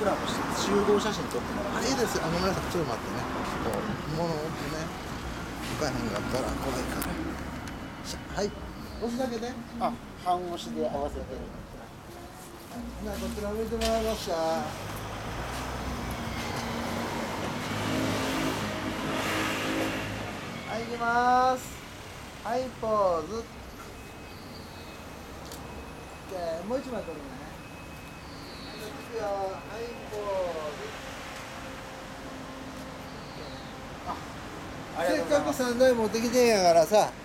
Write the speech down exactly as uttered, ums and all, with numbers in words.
コラボして集合写真撮ってもらあ、いいですよ。あ、ごめんなさい、ちょっと待ってね。こう物置ね、置かへんかったら怖いから。はい、押すだけで。 あ、半押しで合わせて。 じゃあこちら向いてもらいました。はい、行きます。はい、ポーズ。OK、もう一枚撮るね。はい、ポーズ。せっかくさんだい持ってきてんやからさ、